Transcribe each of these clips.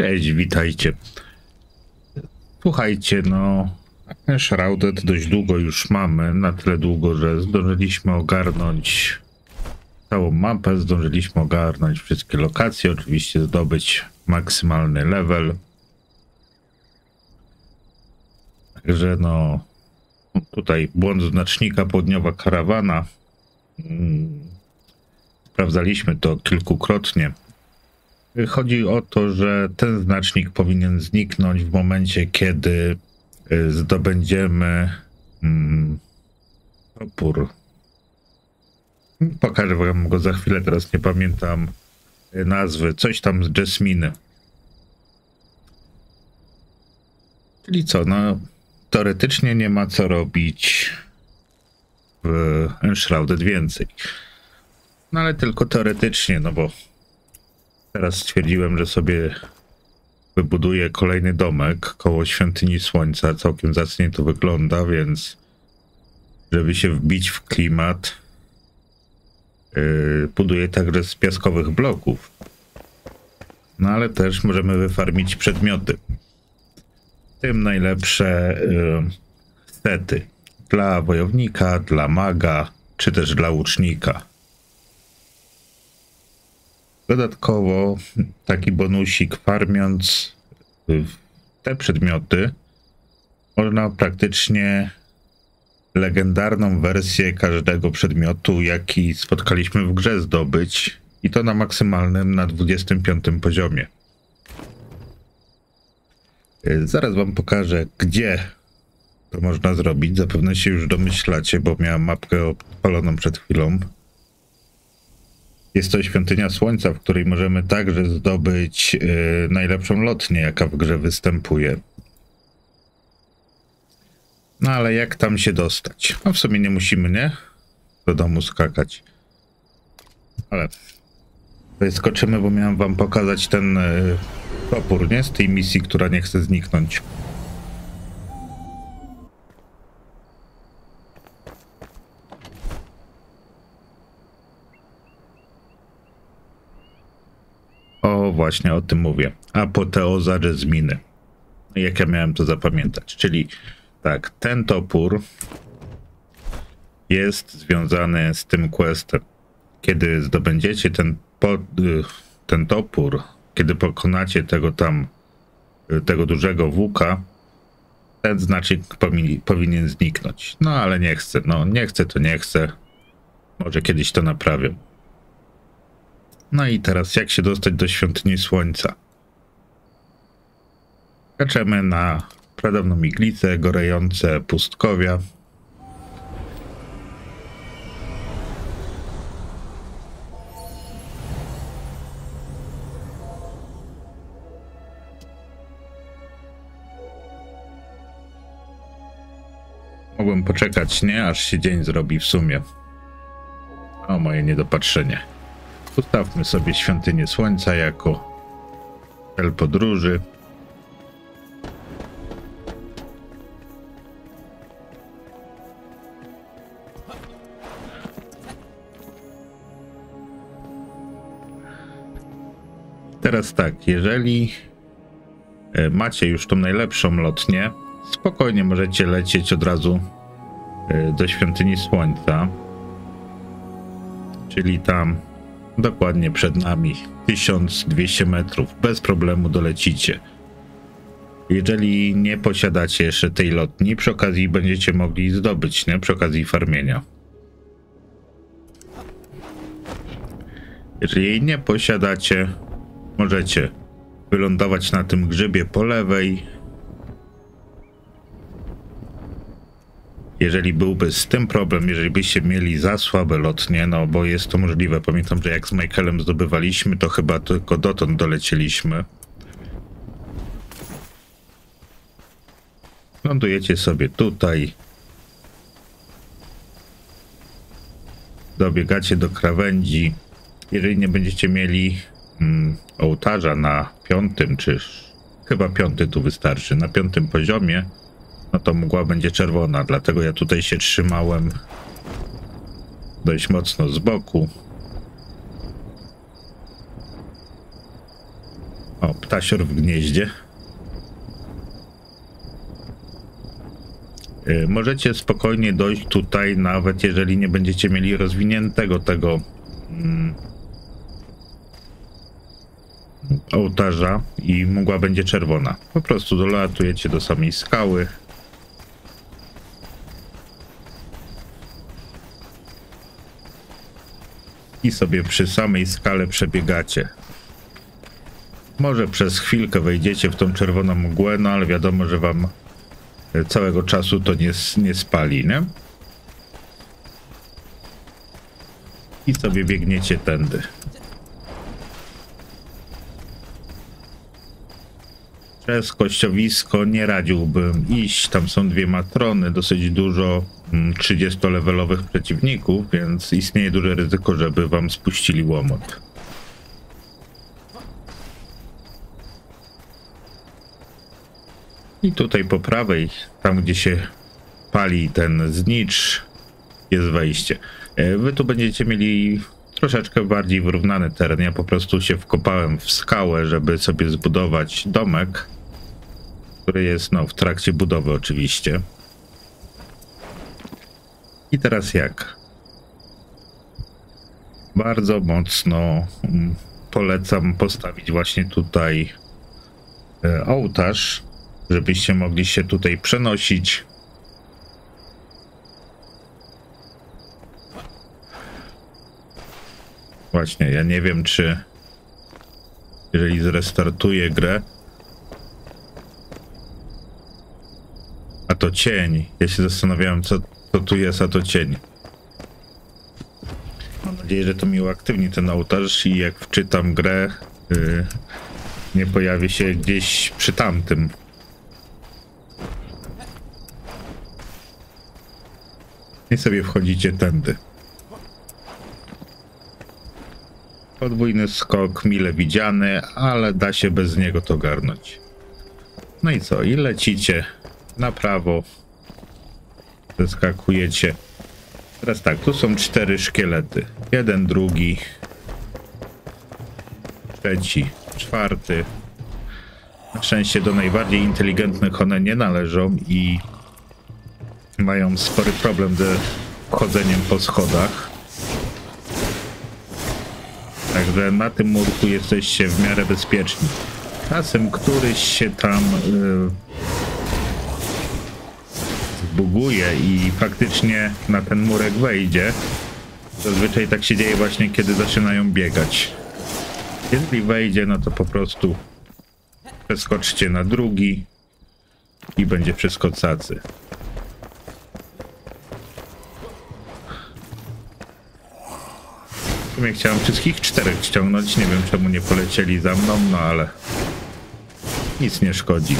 Cześć, witajcie. Słuchajcie, no, Shrouded dość długo już mamy, na tyle długo, że zdążyliśmy ogarnąć całą mapę, zdążyliśmy ogarnąć wszystkie lokacje, oczywiście zdobyć maksymalny level. Także no, tutaj błąd znacznika, południowa karawana. Sprawdzaliśmy to kilkukrotnie. Chodzi o to, że ten znacznik powinien zniknąć w momencie, kiedy zdobędziemy topór. Pokażę wam go za chwilę, teraz nie pamiętam nazwy. Coś tam z Jasminy. Czyli co, no teoretycznie nie ma co robić w Enshrouded więcej. No ale tylko teoretycznie, no bo teraz stwierdziłem, że sobie wybuduję kolejny domek koło Świątyni Słońca. Całkiem zacnie to wygląda, więc żeby się wbić w klimat, buduję także z piaskowych bloków. No ale też możemy wyfarmić przedmioty. W tym najlepsze sety dla wojownika, dla maga, czy też dla łucznika. Dodatkowo taki bonusik, farmiąc te przedmioty, można praktycznie legendarną wersję każdego przedmiotu, jaki spotkaliśmy w grze, zdobyć, i to na maksymalnym, na 25 poziomie. Zaraz wam pokażę, gdzie to można zrobić. Zapewne się już domyślacie, bo miałem mapkę odpaloną przed chwilą. Jest to Świątynia Słońca, w której możemy także zdobyć najlepszą lotnię, jaka w grze występuje. No ale jak tam się dostać? No w sumie nie musimy, nie? Do domu skakać. Ale tutaj skoczymy, bo miałem wam pokazać ten topór, nie? Z tej misji, która nie chce zniknąć. O, właśnie o tym mówię. Apoteoza Jasminy. Jak ja miałem to zapamiętać? Czyli tak, ten topór jest związany z tym questem. Kiedy zdobędziecie ten topór, kiedy pokonacie tego dużego wuka, ten znacznik powinien zniknąć. No ale nie chcę. No nie chcę, to nie chcę. Może kiedyś to naprawię. No i teraz jak się dostać do Świątyni Słońca? Skaczemy na pradawną iglicę, gorejące pustkowia. Mogłem poczekać, nie? Aż się dzień zrobi w sumie. O, moje niedopatrzenie. Ustawmy sobie Świątynię Słońca jako cel podróży. Teraz tak, jeżeli macie już tą najlepszą lotnię, spokojnie możecie lecieć od razu do Świątyni Słońca. Czyli tam dokładnie przed nami 1200 metrów. Bez problemu dolecicie. Jeżeli nie posiadacie jeszcze tej lotni, przy okazji będziecie mogli zdobyć, nie? Przy okazji farmienia. Jeżeli jej nie posiadacie, możecie wylądować na tym grzybie po lewej. Jeżeli byłby z tym problem, jeżeli byście mieli za słabe lotnie, no bo jest to możliwe. Pamiętam, że jak z Michaelem zdobywaliśmy, to chyba tylko dotąd dolecieliśmy. Lądujecie sobie tutaj. Dobiegacie do krawędzi. Jeżeli nie będziecie mieli ołtarza na 5, czy chyba 5 tu wystarczy, na 5 poziomie, no to mgła będzie czerwona, dlatego ja tutaj się trzymałem dość mocno z boku. O, ptasior w gnieździe. Możecie spokojnie dojść tutaj, nawet jeżeli nie będziecie mieli rozwiniętego tego ołtarza i mgła będzie czerwona. Po prostu dolatujecie do samej skały. I sobie przy samej skale przebiegacie. Może przez chwilkę wejdziecie w tą czerwoną mgłę, no ale wiadomo, że wam całego czasu to nie spali, nie? I sobie biegniecie tędy. Przez kościowisko nie radziłbym iść. Tam są dwie matrony, dosyć dużo 30-levelowych przeciwników, więc istnieje duże ryzyko, żeby wam spuścili łomot. I tutaj po prawej, tam gdzie się pali ten znicz, jest wejście. Wy tu będziecie mieli troszeczkę bardziej wyrównany teren. Ja po prostu się wkopałem w skałę, żeby sobie zbudować domek, który jest w trakcie budowy oczywiście. I teraz jak? Bardzo mocno polecam postawić właśnie tutaj ołtarz, żebyście mogli się tutaj przenosić. Właśnie, ja nie wiem, czy jeżeli zrestartuję grę, a to cień. Ja się zastanawiałem, co tu jest, a to cień. Mam nadzieję, że to mi uaktywni ten ołtarz i jak wczytam grę, nie pojawi się gdzieś przy tamtym. I sobie wchodzicie tędy. Podwójny skok, mile widziany, ale da się bez niego to garnąć. No i co? I lecicie na prawo. Zeskakujecie. Teraz tak, tu są 4 szkielety. Jeden, drugi, trzeci, czwarty. Na szczęście do najbardziej inteligentnych one nie należą i mają spory problem ze chodzeniem po schodach. Także na tym murku jesteście w miarę bezpieczni. Czasem któryś się tam zbuguje i faktycznie na ten murek wejdzie. Zazwyczaj tak się dzieje właśnie, kiedy zaczynają biegać. Jeżeli wejdzie, no to po prostu przeskoczcie na drugi i będzie wszystko cacy. W sumie chciałem wszystkich 4 ściągnąć, nie wiem czemu nie polecieli za mną, no ale nic nie szkodzi.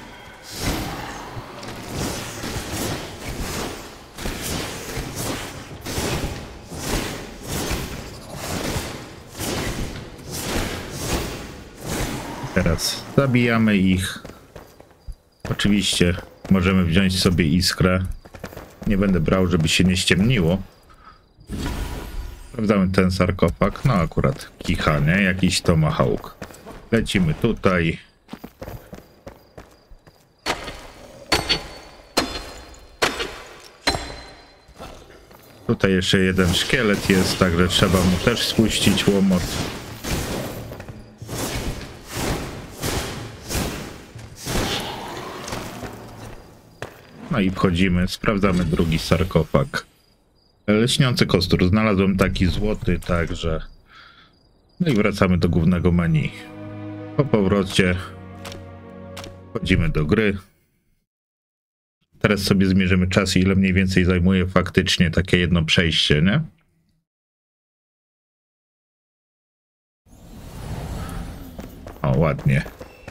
Teraz zabijamy ich. Oczywiście możemy wziąć sobie iskrę. Nie będę brał, żeby się nie ściemniło. Sprawdzamy ten sarkofag. No akurat kicha, nie? Jakiś tomahawk. Lecimy tutaj. Tutaj jeszcze jeden szkielet jest, także trzeba mu też spuścić łomot. No i wchodzimy, sprawdzamy drugi sarkofag. Lśniący kostur. Znalazłem taki złoty, także... No i wracamy do głównego menu. Po powrocie wchodzimy do gry. Teraz sobie zmierzymy czas, ile mniej więcej zajmuje faktycznie takie jedno przejście, nie? O, ładnie.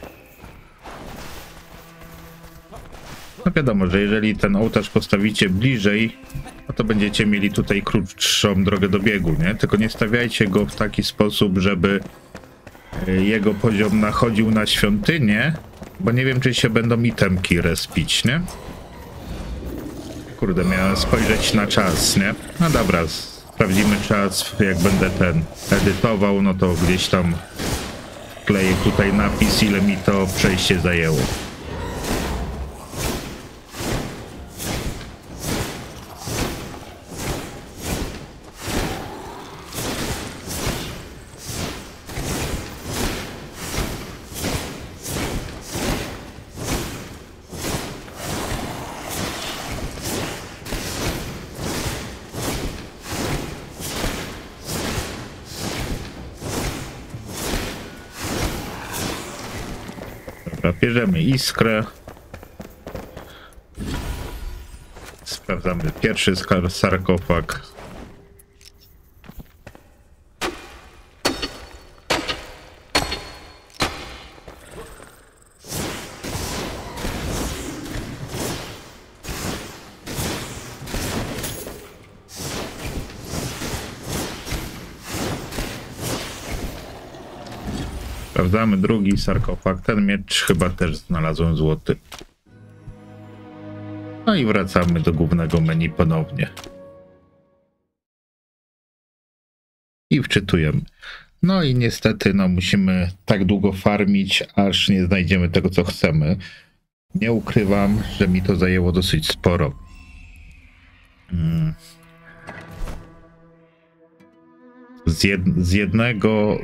No wiadomo, że jeżeli ten ołtarz postawicie bliżej, no to będziecie mieli tutaj krótszą drogę do biegu, nie? Tylko nie stawiajcie go w taki sposób, żeby jego poziom nachodził na świątynię, bo nie wiem, czy się będą itemki respić, nie? Kurde, miałem spojrzeć na czas, nie? No dobra, sprawdzimy czas, jak będę ten edytował, no to gdzieś tam wkleję tutaj napis, ile mi to przejście zajęło. Bierzemy iskrę. Sprawdzamy pierwszy sarkofag. Sprawdzamy drugi sarkofag. Ten miecz chyba też znalazłem złoty. No i wracamy do głównego menu ponownie. I wczytujemy. No i niestety musimy tak długo farmić, aż nie znajdziemy tego, co chcemy. Nie ukrywam, że mi to zajęło dosyć sporo. Z jednego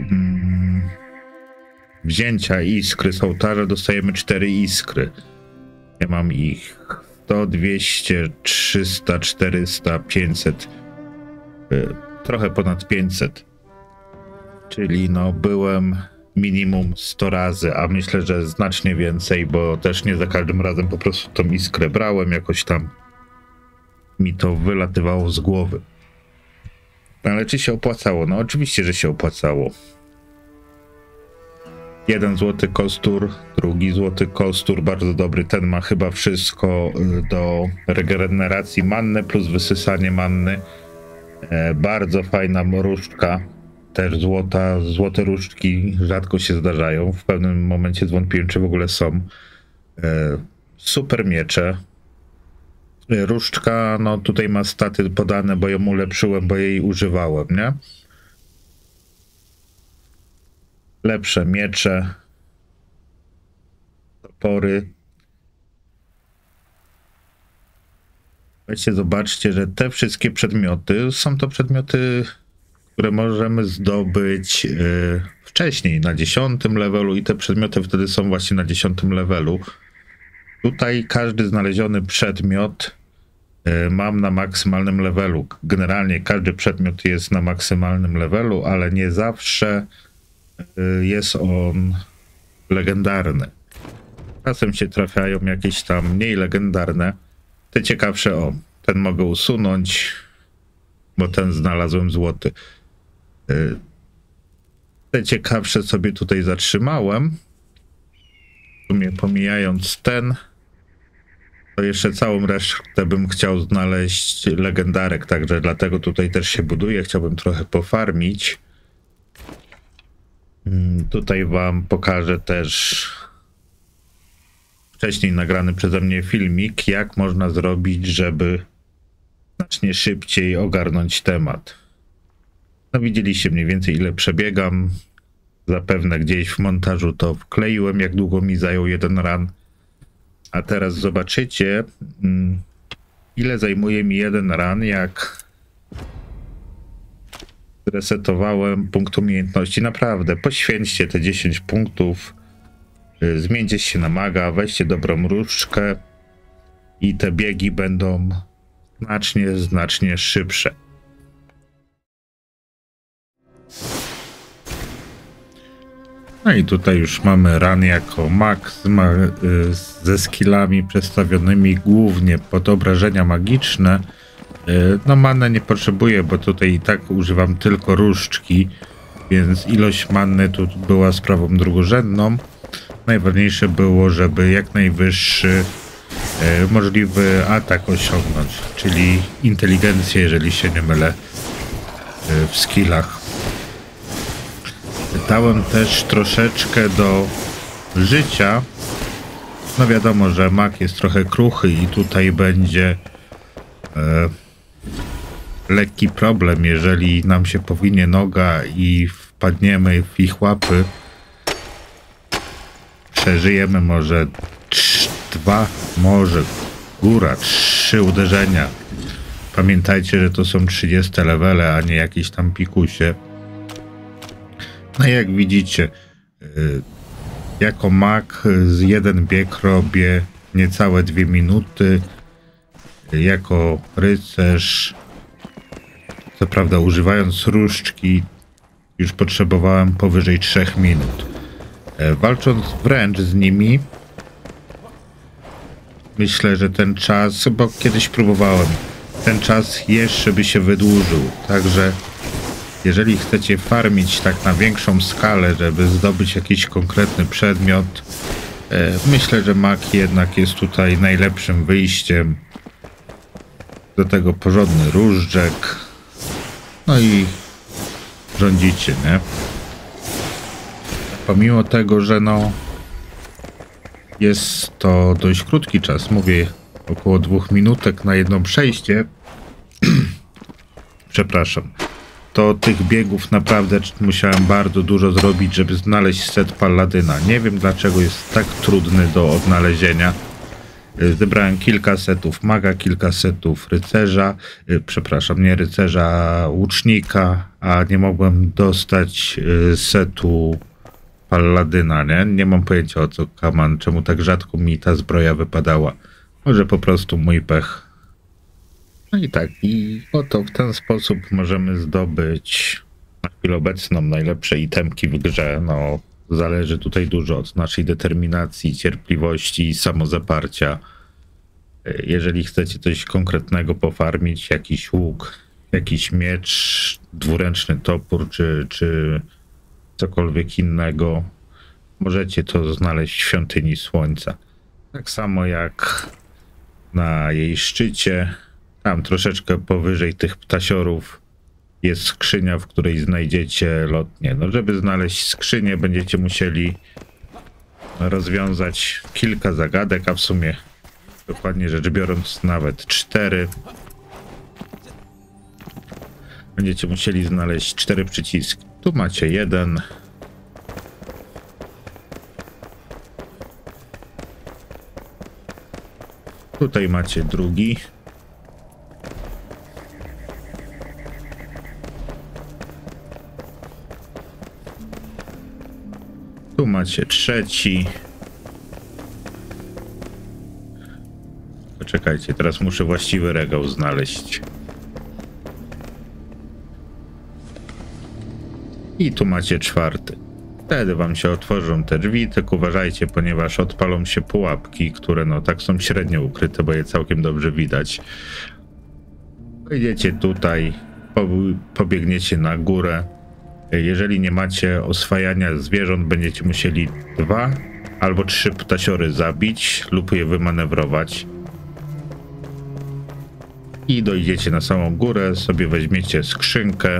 wzięcia iskry z ołtarza dostajemy 4 iskry. Ja mam ich 100, 200, 300, 400, 500. Trochę ponad 500. Czyli byłem minimum 100 razy, a myślę, że znacznie więcej, bo też nie za każdym razem po prostu tą iskrę brałem, jakoś tam mi to wylatywało z głowy. Ale czy się opłacało? No oczywiście, że się opłacało. 1 złoty kostur, drugi złoty kostur, bardzo dobry. Ten ma chyba wszystko do regeneracji manny plus wysysanie manny. Bardzo fajna różdżka, też złote różdżki rzadko się zdarzają. W pewnym momencie zwątpiłem, czy w ogóle są. Super miecze. Różdżka, tutaj ma staty podane, bo ją ulepszyłem, bo jej używałem, nie? Lepsze miecze, topory. Weźcie, zobaczcie, że te wszystkie przedmioty są to przedmioty, które możemy zdobyć wcześniej, na 10 levelu, i te przedmioty wtedy są właśnie na 10 levelu. Tutaj każdy znaleziony przedmiot mam na maksymalnym levelu. Generalnie każdy przedmiot jest na maksymalnym levelu, ale nie zawsze jest on legendarny. Czasem się trafiają jakieś tam mniej legendarne. Te ciekawsze, ten mogę usunąć, bo ten znalazłem złoty. Te ciekawsze sobie tutaj zatrzymałem. W sumie pomijając ten, to jeszcze całą resztę bym chciał znaleźć legendarek, także dlatego tutaj też się buduję. Chciałbym trochę pofarmić. Tutaj wam pokażę też wcześniej nagrany przeze mnie filmik, jak można zrobić, żeby znacznie szybciej ogarnąć temat. Widzieliście mniej więcej, ile przebiegam. Zapewne gdzieś w montażu to wkleiłem, jak długo mi zajął jeden run. A teraz zobaczycie, ile zajmuje mi jeden run, jak resetowałem punkt umiejętności. Naprawdę, poświęćcie te 10 punktów, zmieńcie się na maga, weźcie dobrą różdżkę i te biegi będą znacznie szybsze. No i tutaj już mamy run jako mag ze skillami przedstawionymi głównie pod obrażenia magiczne. Manę nie potrzebuję, bo tutaj i tak używam tylko różdżki, więc ilość manny tu była sprawą drugorzędną. Najważniejsze było, żeby jak najwyższy możliwy atak osiągnąć, czyli inteligencję, jeżeli się nie mylę, w skillach. Dałem też troszeczkę do życia. Wiadomo, że mag jest trochę kruchy i tutaj będzie lekki problem, jeżeli nam się powinie noga i wpadniemy w ich łapy, przeżyjemy może 2, może góra, 3 uderzenia. Pamiętajcie, że to są 30 levele, a nie jakieś tam pikusie. No i jak widzicie, jako mag z 1 bieg robię niecałe 2 minuty. Jako rycerz, co prawda używając różdżki, już potrzebowałem powyżej 3 minut. Walcząc wręcz z nimi, myślę, że ten czas, bo kiedyś próbowałem, ten czas jeszcze by się wydłużył. Także jeżeli chcecie farmić tak na większą skalę, żeby zdobyć jakiś konkretny przedmiot, myślę, że mag jednak jest tutaj najlepszym wyjściem. Do tego porządny różdżek. No i rządzicie, nie? Pomimo tego, że no jest to dość krótki czas, mówię około 2 minutek na jedno przejście, przepraszam, to tych biegów naprawdę musiałem bardzo dużo zrobić, żeby znaleźć set Palladyna. Nie wiem dlaczego jest tak trudny do odnalezienia. Zebrałem kilka setów maga, kilka setów rycerza, przepraszam, nie rycerza, a łucznika, a nie mogłem dostać setu Palladyna, nie? Nie mam pojęcia o co kaman, czemu tak rzadko mi ta zbroja wypadała. Może po prostu mój pech. No i tak, i oto w ten sposób możemy zdobyć na chwilę obecną najlepsze itemki w grze. No, zależy tutaj dużo od naszej determinacji, cierpliwości i samozaparcia. Jeżeli chcecie coś konkretnego pofarmić, jakiś łuk, jakiś miecz, dwuręczny topór czy cokolwiek innego, możecie to znaleźć w Świątyni Słońca. Tak samo jak na jej szczycie, tam troszeczkę powyżej tych ptasiorów jest skrzynia, w której znajdziecie lotnię. No, żeby znaleźć skrzynię, będziecie musieli rozwiązać kilka zagadek, a w sumie dokładnie rzecz biorąc nawet 4. Będziecie musieli znaleźć 4 przyciski. Tu macie jeden. Tutaj macie drugi. Tu macie trzeci. Poczekajcie, teraz muszę właściwy regał znaleźć. I tu macie czwarty. Wtedy wam się otworzą te drzwi, tylko uważajcie, ponieważ odpalą się pułapki, które no tak są średnio ukryte, bo je całkiem dobrze widać. Wejdziecie tutaj, pobiegniecie na górę. Jeżeli nie macie oswajania zwierząt, będziecie musieli 2 albo 3 ptasiory zabić lub je wymanewrować. I dojdziecie na samą górę, sobie weźmiecie skrzynkę.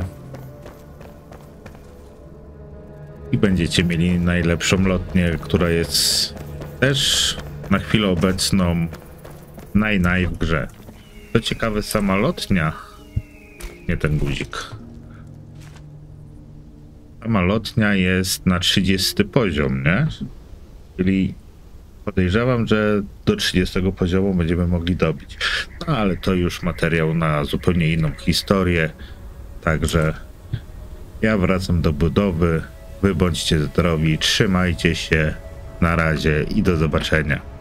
I będziecie mieli najlepszą lotnię, która jest też na chwilę obecną naj w grze. Co ciekawe, sama lotnia, nie ten guzik. Sama lotnia jest na 30 poziom, nie? Czyli podejrzewam, że do 30 poziomu będziemy mogli dobić. No ale to już materiał na zupełnie inną historię. Także ja wracam do budowy. Wy bądźcie zdrowi, trzymajcie się, na razie i do zobaczenia.